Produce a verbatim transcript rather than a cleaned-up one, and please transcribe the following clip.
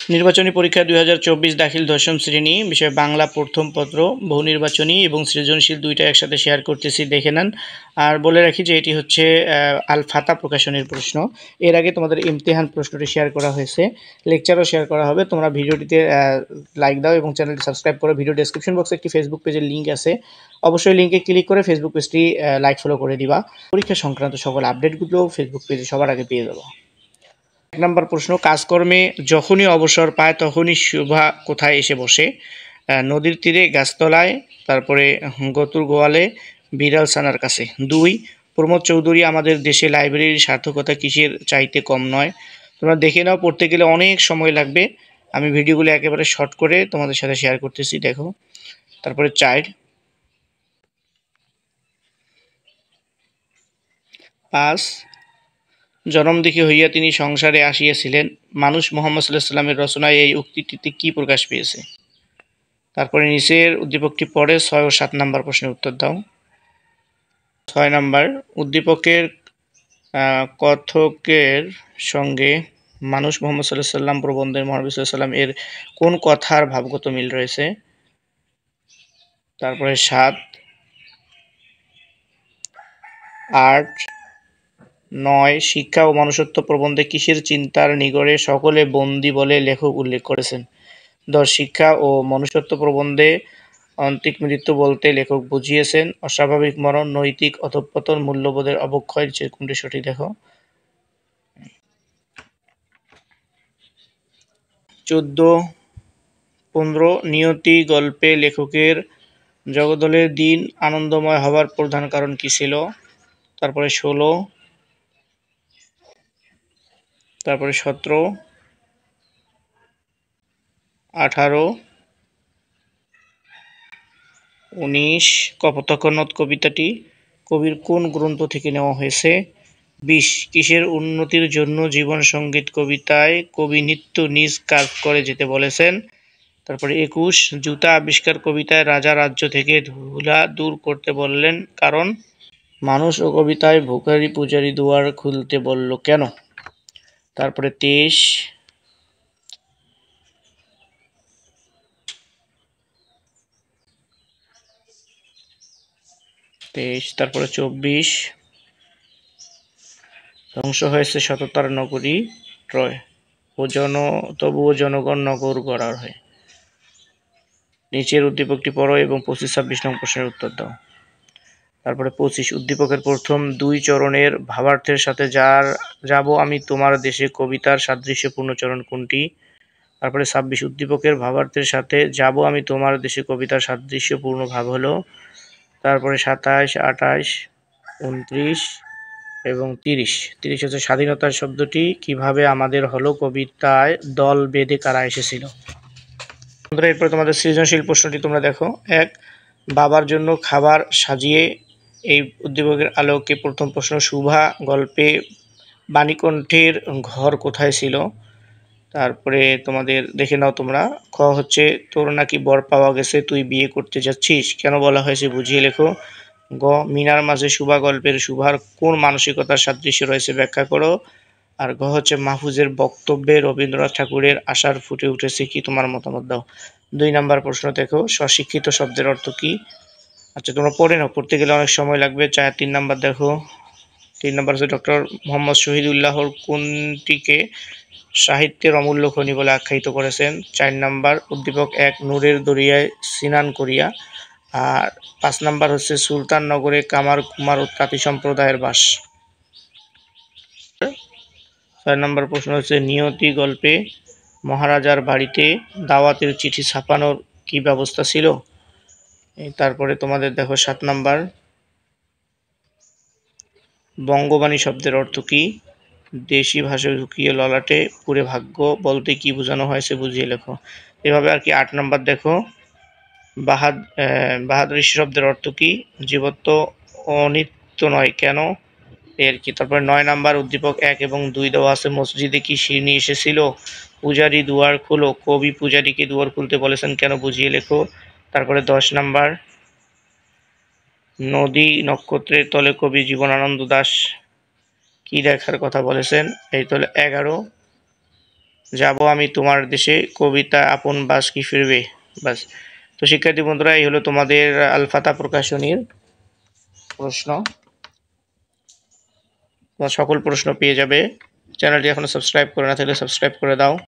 নির্বাচনী পরীক্ষা দুই হাজার চব্বিশ দাখিল দশম শ্রেণী, বিষয় বাংলা প্রথম পত্র, বহু নির্বাচনী এবং সৃজনশীল দুইটা একসাথে শেয়ার করতেছি, দেখে নেন। আর বলে রাখি যে এটি হচ্ছে আল ফাতা প্রকাশনের প্রশ্ন। এর আগে তোমাদের ইমতিহান প্রশ্নটি শেয়ার করা হয়েছে, লেকচারও শেয়ার করা হবে। তোমরা ভিডিওটিতে লাইক দাও এবং চ্যানেলটি সাবস্ক্রাইব করো। ভিডিও ডেসক্রিপশন বক্সে একটি ফেসবুক পেজের লিঙ্ক আছে, অবশ্যই লিঙ্কে ক্লিক করে ফেসবুক পেজটি লাইক ফলো করে দিবা। পরীক্ষা সংক্রান্ত সকল আপডেটগুলো ফেসবুক পেজে সবার আগে পেয়ে যাবো। এক নম্বর প্রশ্ন, কাজকর্মে যখনই অবসর পায় তখনই শুভা কোথায় এসে বসে? নদীর তীরে, গাছতলায়, তারপরে গতুর গোয়ালে, বিড়াল ছানার কাছে। দুই, প্রমোদ চৌধুরী আমাদের দেশে লাইব্রেরির সার্থকতা কিসের চাইতে কম নয়? তোমরা দেখে নাও, পড়তে গেলে অনেক সময় লাগবে, আমি ভিডিওগুলো একেবারে শর্ট করে তোমাদের সাথে শেয়ার করতেছি, দেখো। তারপরে চার, পাঁচ, জনমদিঘি হইয়া তিনি সংসারে আসিয়াছিলেন। মানুষ মোহাম্মদ সাল্লাল্লাহু আলাইহি সাল্লামের রচনায় এই উক্তিটিতে কি প্রকাশ পেয়েছে? তারপরে নিচের উদ্দীপকটি পড়ে ছয় ও সাত নাম্বার প্রশ্নের উত্তর দাও। ছয় নাম্বার, উদ্দীপকের কথকের সঙ্গে মানুষ মোহাম্মদ সাল্লাল্লাহু আলাইহি সাল্লাম প্রবন্ধের মহানবী সাল্লাল্লাহু আলাইহি সাল্লাম এর কোন কথার ভাবগত মিল রয়েছে? তারপরে সাত, আট, নয়, শিক্ষা ও মনুষ্যত্ব প্রবন্ধে কিসের চিন্তার নিগড়ে সকলে বন্দী বলে লেখক উল্লেখ করেছেন? দশ, শিক্ষা ও মনুষ্যত্ব প্রবন্ধে অন্তিক মৃত্যু বলতে লেখক বুঝিয়েছেন অস্বাভাবিক মরণ, নৈতিক অধঃপতন, মূল্যবোধের অবক্ষয়। যে কোনটি সঠিক দেখো। চোদ্দ, পনেরো, নিয়তি গল্পে লেখকের জগদলের দিন আনন্দময় হবার প্রধান কারণ কি ছিল? তারপরে ষোলো, তারপরে সতেরো, আঠারো, উনিশ, কপোতাক্ষনদ কবিতাটি কবির কোন গ্রন্থ থেকে নেওয়া হয়েছে? বিশ, কিসের উন্নতির জন্য জীবন সঙ্গীত কবিতায় কবি নিত্য নিজ কাজ করে যেতে বলেছেন? তারপরে একুশ, জুতা আবিষ্কার কবিতায় রাজা রাজ্য থেকে ধুলা দূর করতে বললেন কারণ? মানুষ ও কবিতায় ভিখারি পূজারি দুয়ার খুলতে বলল কেন? তারপরে তেইশ, তেইশ, তারপরে চব্বিশ, ধ্বংস হয়েছে সততার নগরী ট্রয়, ও জন তবুও জনগণ নগর গড়ার হয়। নিচের উদ্দীপকটি পড়ো এবং পঁচিশ ছাব্বিশ নং প্রশ্নের উত্তর দাও। তারপরে পঁচিশ, উদ্দীপকের প্রথম দুই চরণের ভাবার্থের সাথে যার যাব আমি তোমার দেশে কবিতার সাদৃশ্যপূর্ণ চরণ কোনটি? তারপরে ছাব্বিশ, উদ্দীপকের ভাবার্থের সাথে যাব আমি তোমার দেশে কবিতার সাদৃশ্যপূর্ণ ভাব হলো। তারপরে সাতাশ, আঠাশ, উনত্রিশ এবং তিরিশ। তিরিশ হচ্ছে স্বাধীনতার শব্দটি কিভাবে আমাদের হলো কবিতায় দল বেঁধে কারা এসেছিল? বন্ধুরা, এরপরে তোমাদের সৃজনশীল প্রশ্নটি তোমরা দেখো। এক, বাবার জন্য খাবার সাজিয়ে, এই উদ্দীপকের আলোকে প্রথম প্রশ্ন, শুভা গল্পে বাণীকণ্ঠের ঘর কোথায় ছিল? তারপরে তোমাদের দেখে নাও তোমরা। খ হচ্ছে, তোর নাকি বর পাওয়া গেছে, তুই বিয়ে করতে যাচ্ছিস, কেন বলা হয়েছে বুঝিয়ে লেখো। গ, মিনার মাঝে শুভা গল্পের শুভার কোন মানসিকতার সাদৃশ্য রয়েছে ব্যাখ্যা করো। আর ঘ হচ্ছে, মাহফুজের বক্তব্যে রবীন্দ্রনাথ ঠাকুরের আশার ফুটে উঠেছে কি, তোমার মতামত দাও। দুই নাম্বার প্রশ্ন দেখো, স্বশিক্ষিত শব্দের অর্থ কি? আচ্ছা, তোমরা পড়ে নাও, পড়তে গেলে অনেক সময় লাগবে। চার তিন নাম্বার দেখো। তিন নাম্বার হচ্ছে, ডক্টর মোহাম্মদ শহীদুল্লাহর কোনটিকে সাহিত্যের অমূল্য খনি বলে আখ্যায়িত করেছেন? চার নাম্বার, উদ্দীপক এক, নূরের দরিয়ায় স্নান করিয়া। আর পাঁচ নাম্বার হচ্ছে, সুলতান নগরে কামার কুমার ও তাঁতি সম্প্রদায়ের বাস। ছয় নম্বর প্রশ্ন হচ্ছে, নিয়তি গল্পে মহারাজার বাড়িতে দাওয়াতের চিঠি ছাপানোর কি ব্যবস্থা ছিল? তারপরে তোমাদের দেখো সাত নাম্বার, বঙ্গবাণী শব্দের অর্থ কি? দেশি ভাষায় ঢুকিয়ে ললাটে পুরে ভাগ্য বলতে কি বোঝানো হয়েছে বুঝিয়ে লেখো। এভাবে আর কি। আট নাম্বার দেখো, বাহাদ বাহাদুরি শব্দের অর্থ কি? জীবত্ব অনিত্য নয় কেন, এর কি। তারপরে নয় নাম্বার, উদ্দীপক এক এবং দুই দেওয়া আছে, মসজিদে কি শিরনি এসেছিল? পূজারি দুয়ার খুলো, কবি পূজারীকে দুয়ার খুলতে বলেছেন কেন বুঝিয়ে লেখো। তারপরে দশ নাম্বার, নদী নক্ষত্রের তলে কবি জীবনানন্দ দাশ কি দেখার কথা বলেছেন? এই তলে এগারো। যাব আমি তোমার দেশে, কবিতা আপন বাস কি ফিরবে। বাস। তো শিক্ষার্থী বন্ধুরা, এই হলো তোমাদের আল ফাতা প্রকাশনীর প্রশ্ন। তোমার সকল প্রশ্ন পেয়ে যাবে। চ্যানেলটি এখনো সাবস্ক্রাইব করে না থাকলে সাবস্ক্রাইব করে দাও।